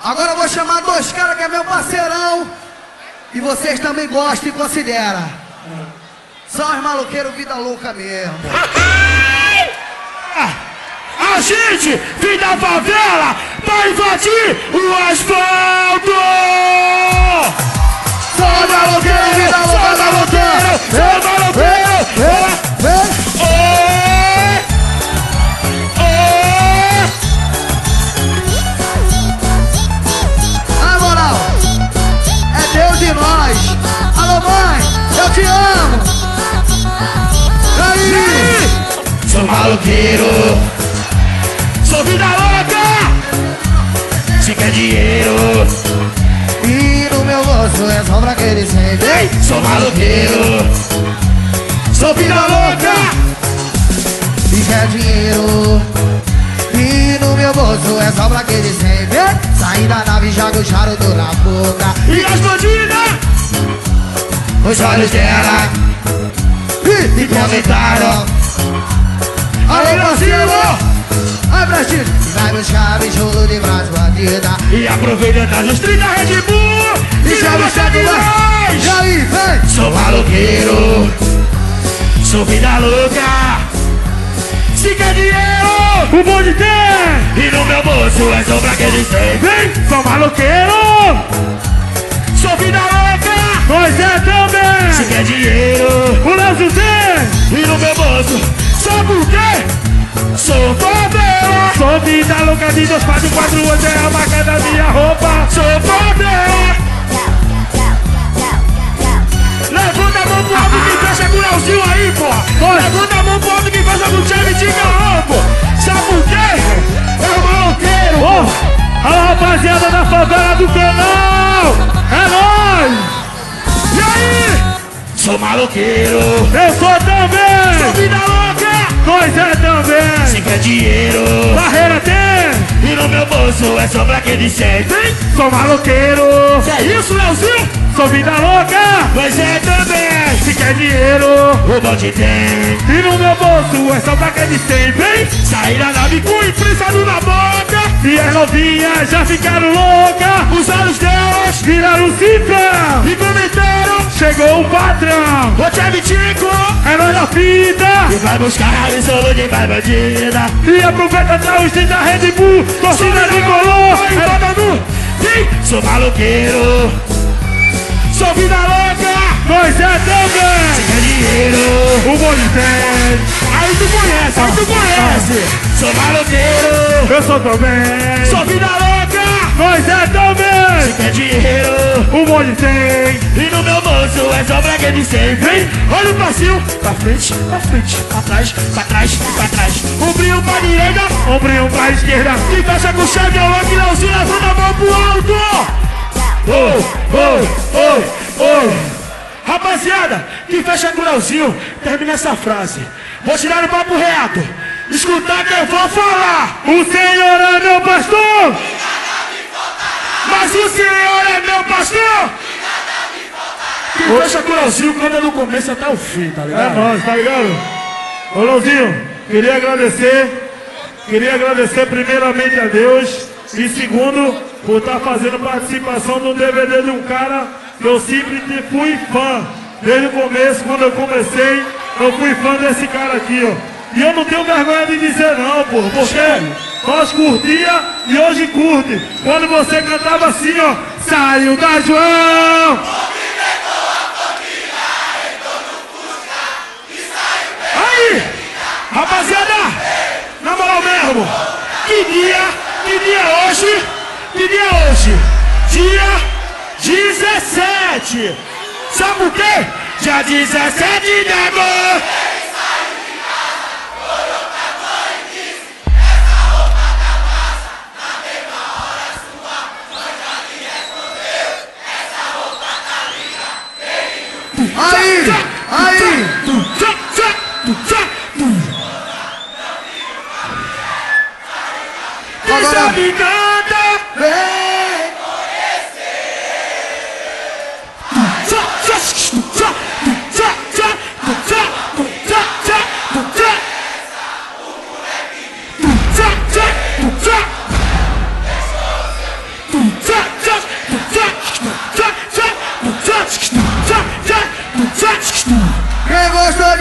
Agora eu vou chamar dois caras que é meu parceirão. E vocês também gostam e consideram. São os maloqueiros vida louca mesmo. A gente vem da favela pra invadir o asfalto. São os maloqueiros vida louca, maloqueiro. Na moral, é Deus e nós. Alô mãe, eu te amo. E aí? Sou maloqueiro, sou vida louca. Se quer dinheiro E no meu bolso é só pra aquele sempre. ei, sou maloqueiro, sou vida louca. E quer dinheiro. E no meu bolso é só pra aquele sempre. Saí da nave e joga o charuto na boca. E as bandidas, Os olhos dela e comentaram. Alô parceiro, ai prestígio. E vai buscar bicholo de braço bandida. E aproveita das 30 Red Bull E chama o chefe lá. E aí, vem. Sou maloqueiro, sou vida louca. Se quer dinheiro, o bonde tem. E no meu bolso é só pra aquele tem. Vem, sou maloqueiro, sou vida louca. Pois é também. Se quer dinheiro, o Leozinho tem. E no meu bolso, sabe o quê? Sou favela. Sou vida louca de 2448, é a marca da minha roupa. Sou favela. Levanta a mão pro alto que fecha com o Leozinho aí, pô. Levanta a mão pro alto que fecha com o Tchê e diga ô, pô. Sabe por quê? É o maloqueiro, pô. Alô, rapaziada da favela do canal. É nóis. E aí? Sou maloqueiro. Eu sou também. Sou vida louca. Pois é também. Se quer dinheiro, barreira tem. E no meu bolso é só pra quem disser. Vem, sou maloqueiro. Que é isso, Leozinho? Sou vida louca. Pois é também. Se quer dinheiro, o bonde tem. E no meu bolso é só pra quem disser. Vem, sair da nave com o imprensado na boca. E as novinhas já ficaram loucas. Os olhos delas viraram cifra. E comentaram, chegou o patrão. O Tchê Tico é nós na fita. E vai buscar o solo de vai bandida. E aproveita até os 30 Red Bull. Torcida de color. É bota no. Sim, sou maloqueiro. Sou vida louca. Pois é também. Se quer dinheiro, o bonde tem. Aí tu conhece, aí tu conhece. Sou maloqueiro. Eu sou também. Sou vida louca. Pois é também. Se quer dinheiro, o bonde tem. E no meu bolso é só pra quem disser. Vem, olha o passinho. Pra frente, pra frente. Pra trás, pra trás, pra trás. Ombrinho pra direita, ombrinho pra esquerda. E fecha com o chave, é o Loki, Leozinho, levanta a mão pro alto. Oi, oi, oi, oi. Rapaziada, que fecha com o Leozinho, termina essa frase. Vou tirar o papo reto. Escutar que eu vou falar. O Senhor é meu pastor. Mas o Senhor é meu pastor. Que fecha com o Leozinho, canta no começo até o fim, tá ligado? É nóis, tá ligado? Ô Leozinho, queria agradecer primeiramente a Deus. E segundo, por estar fazendo participação no DVD de um cara que eu sempre fui fã. Desde o começo, quando eu comecei, eu fui fã desse cara aqui, ó. E eu não tenho vergonha de dizer não, pô, porque nós curtia e hoje curte. Quando você cantava assim, ó, saiu da João. Aí, rapaziada, na moral mesmo, que dia é hoje? Que dia é hoje? Dia 17. Sabe por quê? Dia 17 de agosto. Aí, aí. Agora me canta. Vem.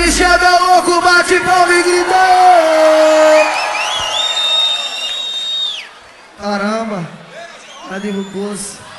Michel, meu louco, bate palma e gritou. Caramba, já derrubou-se.